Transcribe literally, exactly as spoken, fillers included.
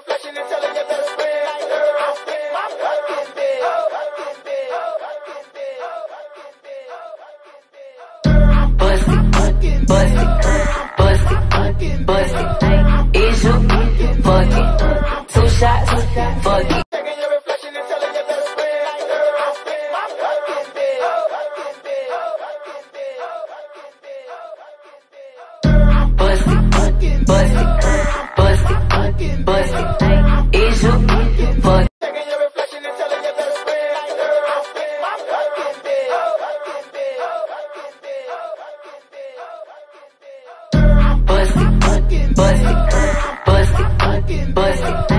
reflection and telling you better spin. Girl, I spin my fucking bed. Bust it, bust it, bust it, bust it. Is you fucking? Two shots, fuck it. Taking your reflection and telling you better spin. Girl, I spin my fucking bed. Bust it, bust it, bust it, bust it. Is you fucking? Taking your reflection and telling you better spin. Girl, I spin my fucking bed. Bust it, bust it, bust it, bust it.